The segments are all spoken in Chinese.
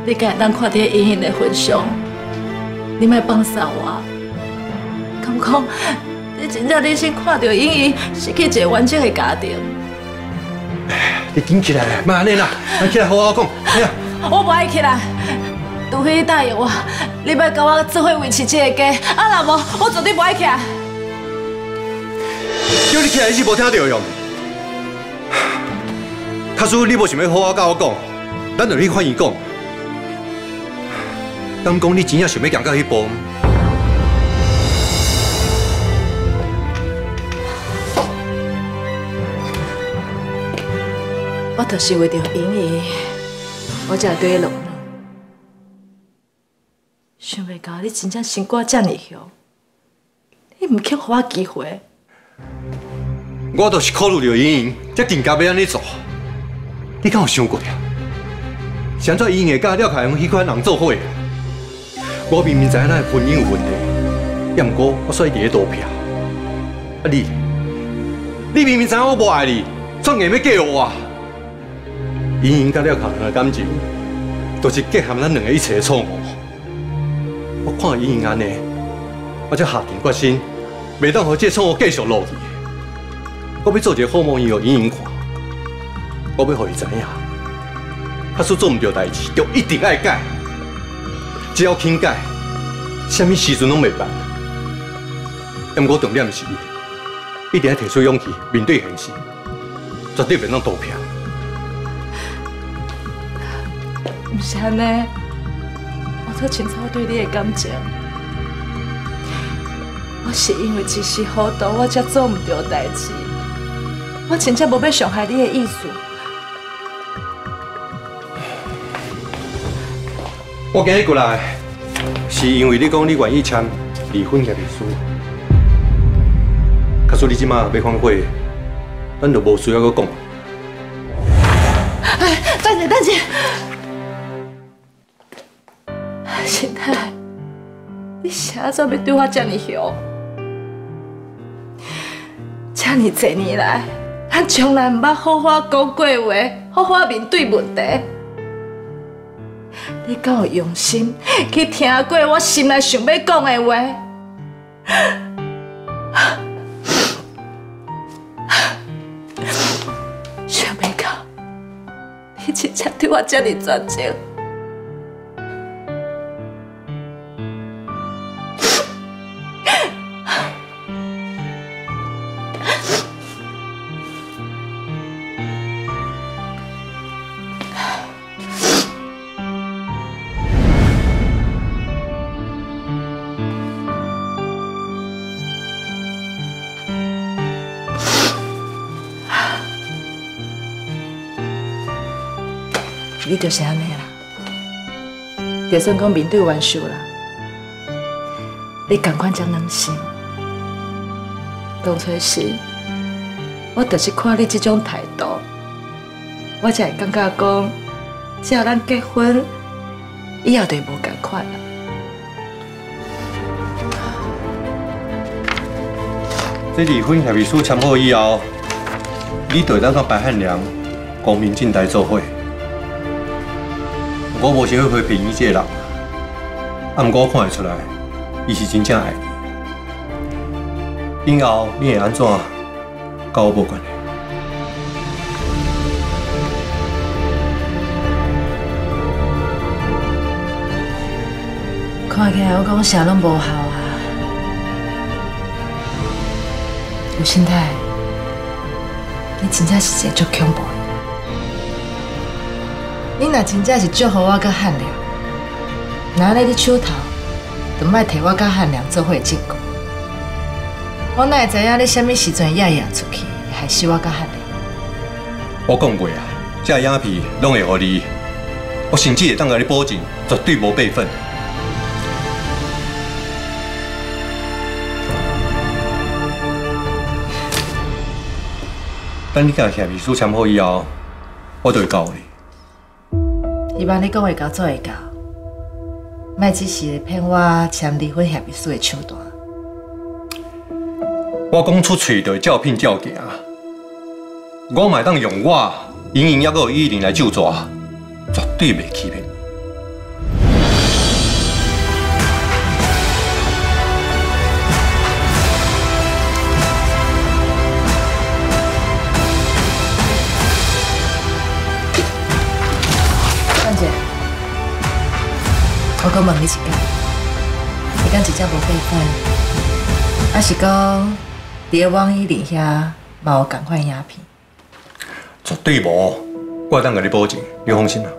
你敢会当看到莹莹的分相？你莫放傻我。敢讲你真正忍心看到莹莹失去一个完整的家庭？ 你紧起来，莫安尼啦，咱起来好好讲。哎呀， 我不爱起来，除非你答应我，你要跟我做伙维持这个家，啊，若无，我绝对不爱起来。 叫你起来，你是无听到用。假使你无想要好好甲我讲，咱就去看伊讲。敢讲你真正想要行到迄步？ 我就是为着莹莹，我才对你落落。想袂到你真正心肝这么凶，你唔肯给我机会。 我就是考虑到莹莹，才更加要安尼做。你敢有想过啊？是安怎莹莹会甲廖凯阳迄款人做伙？我明明知影咱的婚姻有问题，也毋过我选伊伫咧赌票。啊你明明知影我无爱你，创硬要嫁我。莹莹甲廖凯阳的感情，就是结合咱两个一起的错误。我看莹莹安尼，我才下定决心，袂当让这错误继续落去。我要做一个好模样予莹莹看，我要让伊知影，假使做唔到代志，就一定爱改。只要肯改，什么时阵拢袂办。但我重点是，一定要提出勇气面对现实，绝对袂当赌票。 唔是安尼，我做清楚我对你的感情。我是因为一时糊涂，我才做唔到代志。我真正无要伤害你的意思。 我今日过来，是因为你讲你愿意签离婚协议书。假使你即马要反悔，咱就无需要搁讲。 哎，等者，等者，心太，你是安怎要对我这么凶？这么多年来，咱从来唔捌好好讲过话，好好面对问题。你敢有用心去听过我心内想要讲的话？想袂到，你真正对我这么专情。你就是安尼啦，就算讲面对冤仇啦，你同款才软心。当初时，我就是看你这种态度，我才会感觉讲，只要咱结婚，以后就无同款啦。 这离婚协议书签好以后，你就会当甲白汉良光明正大做伙。我无想要批评伊这个人，啊，不过我看会出来，伊是真正爱你。以后你会安怎，跟我无关系。 看起来我讲啥拢无效啊！吴心太，你真正是一个足恐怖的。你若真正是祝福我甲汉良，那安尼你手头就莫摕我甲汉良做伙证据。我哪会知影你什么时阵野出去，害死我甲汉良？ 我讲过啊，这影片拢会予你，我甚至会当甲你保证，绝对无备份。等你甲协议书签好以后，我就会交你。 希望你讲会到做会到，莫只是骗我签离婚协议书的手段。 我讲出嘴就会照骗照行，我嘛当用我莹莹还有依琳来救抓，绝对袂欺骗。 好问你一下，你敢真正无备份？还是讲伫个网易林遐嘛有共款影片？ 绝对无，我当甲你保证，你放心啦。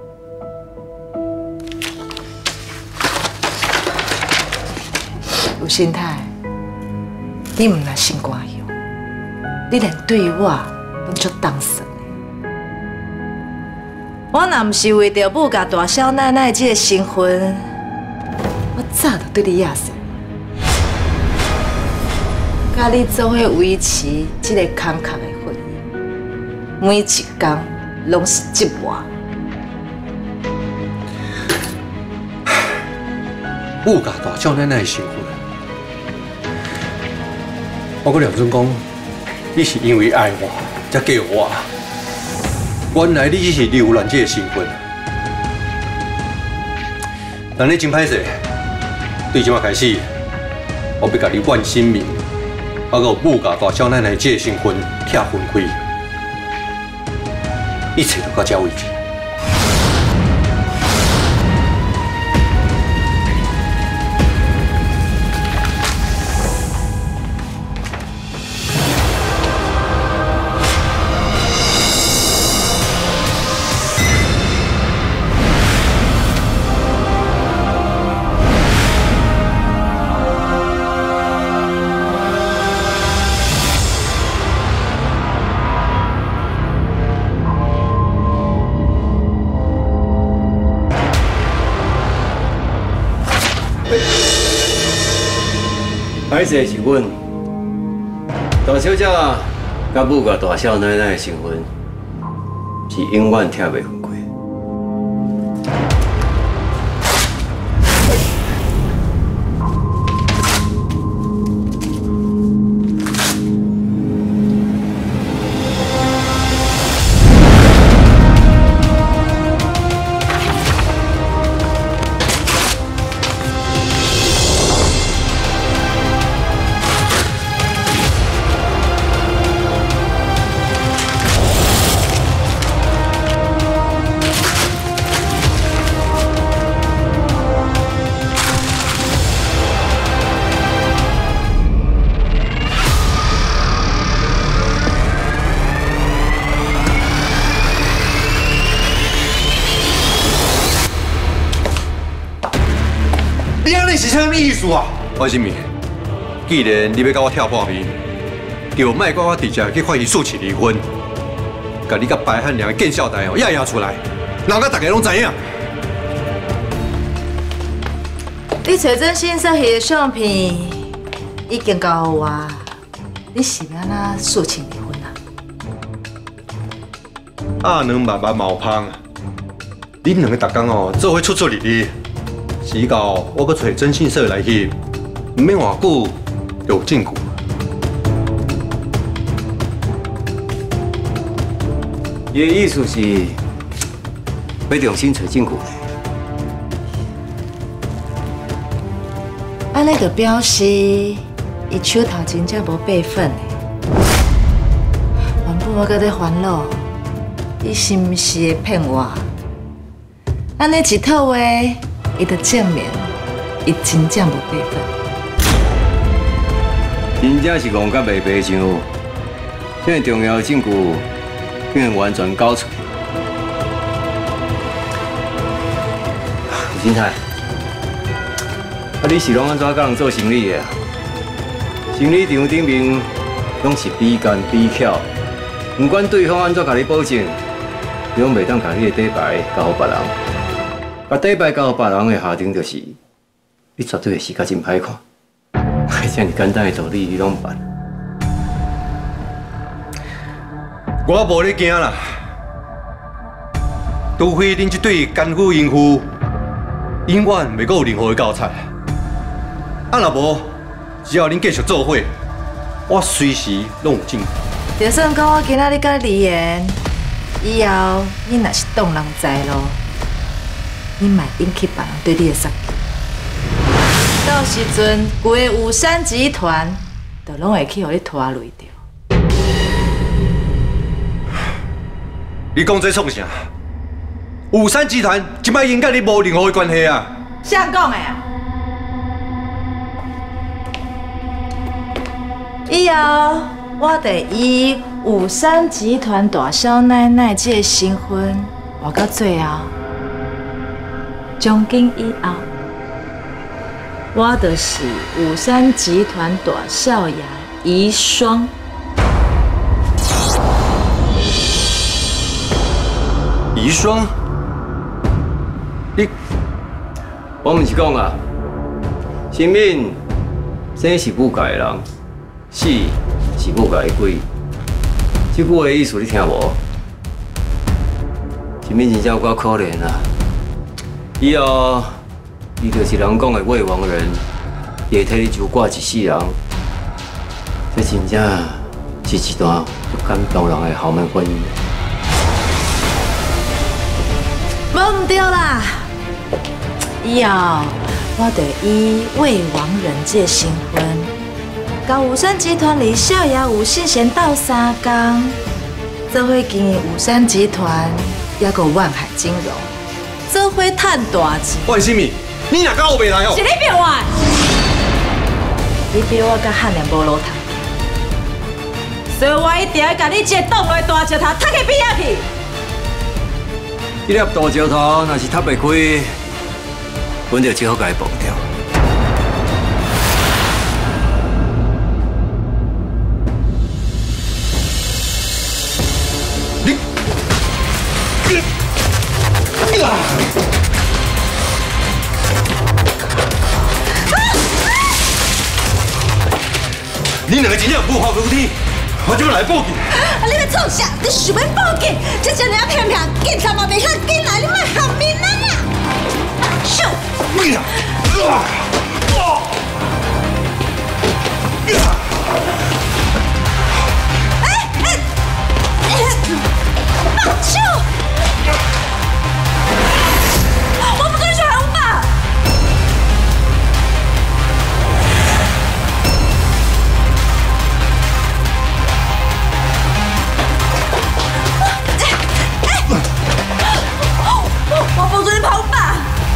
有心态，你毋若心肝凶，你连对我拢足当算的。我若毋是为着母甲大少奶奶这个身份，我早就对你亚生。甲你做伙维持这个空壳的婚姻，每一天拢是折磨。 母甲大少奶奶的身份。我阁梁准讲，你是因为爱我才嫁我。原来你只是流浪这个身份，但你真歹势。对即马开始，我要甲你换新名，还有母甲大少奶奶这个身份拆分开，一切都到这为止。 歹势是阮大小姐甲母甲大少奶奶的身份是永远拆袂分开。 你安尼是啥物意思啊？我心明，既然你要甲我跳破面，就莫怪我直接去法院诉起离婚，甲你甲白汉良的见笑台哦压出来，让甲大家拢知影。 你找真先生翕的相片已经交予我，你是要安怎诉请离婚啊？ 阿两慢慢冒芳，恁两个逐工哦做伙出入入。时到我搁找征信社来翕，唔免偌久就有证据。 伊的意思是要重新找证据。 安尼就表示伊手头真正无备份的。原本我搁在烦恼，伊是毋是会骗我？安尼一套话。伊就证明，伊真正无备份。 真正是戆甲袂白上，这个重要的证据竟然完全交出去。吴新泰，你是拢安怎甲人做生意的啊？生意场顶面拢是比干比巧，不管对方安怎甲你保证，你拢袂当甲你的底牌交予别人。把底牌交予别人的下场就是，你绝对会死甲真歹看。这么简单的道理你拢办？ 我无咧惊啦，除非恁这对奸夫淫妇永远袂阁有任何的交叉。啊若无，只要恁继续做伙，我随时拢有证据。 就算讲我今仔日甲你离言，以后你若是当人知咯。你莫引起别人对你的杀气，到时阵规个武山集团就拢会去互你拖累着。 你讲这创啥？武山集团即摆应甲你无任何的关系啊！ 谁讲的啊？以后我得以武山集团大少奶奶这个身份活到最后。从今以后，我就是武山集团大少爷遗孀。 遗孀？ 我毋是讲啊，生命生是母家的人，死是母家的鬼。这句话意思你听无？生命真正有够可怜啊！以后，你就是人讲的未亡人，也替你就挂一世人。这真正是一段不甘动人的豪门婚姻。 无唔对啦！以后我得以未亡人这身份，甲武山集团里少爷吴信贤斗3工，做伙经营武山集团，也个万海金融，做伙赚大钱。 为什么？你若甲我袂来哦？ 是你逼我的，你比我甲汉良无路通，所以我一定要甲你这个挡落大石头踢去边仔去。 这粒大石头若是踢袂开，阮就只好甲伊放掉。 你两个真正不好好听，我就来报警。 啊！你要创啥？你想要报警？这少年骗骗，警察嘛袂遐紧来，你莫害面人啊！咻！放手！我不准小孩舞吧！我不准你跑吧！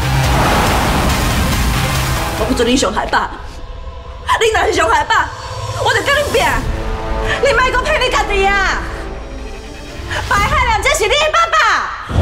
我不准你伤害爸！你若是伤害爸，我就跟你拼！你莫阁骗你家己啊！白汉良，这是你的爸爸！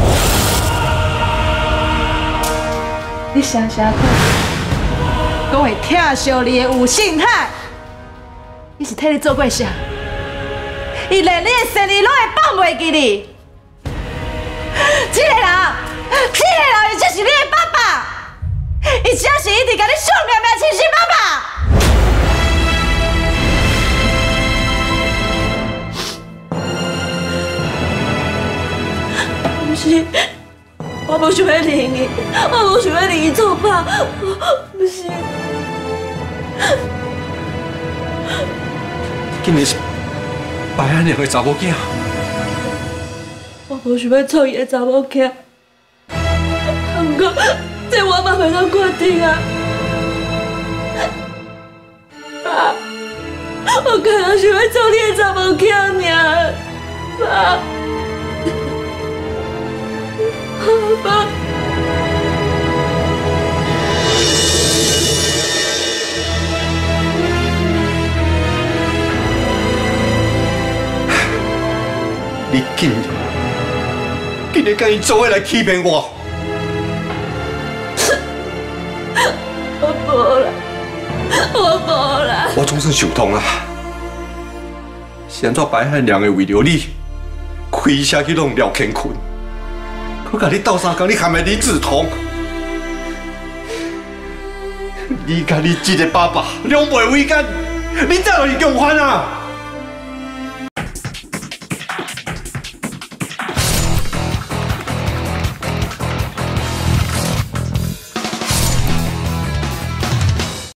你想想看，讲会疼惜你的吴信海，伊是替你做过啥？伊连你的生日拢会放袂记你。这个人，伊就是你的爸爸，伊只是一直甲你笑命命亲生爸爸。不是，我不想要领伊，我不想要领伊做爸，不是。 竟然是白安良的查某囝。 我无想要创伊的查某囝，不过这我嘛袂当决定啊！爸，我刚刚想要创你的查某囝尔，爸，爸。 你竟然甲伊做伙来欺骗我！ 我无啦，我无啦。 我总算想通啦，是安怎白汉良会为了你开车去弄廖乾坤，佮甲你斗3工，你含埋李志同，你甲你这个爸爸两袂为干，你怎会是共犯啊？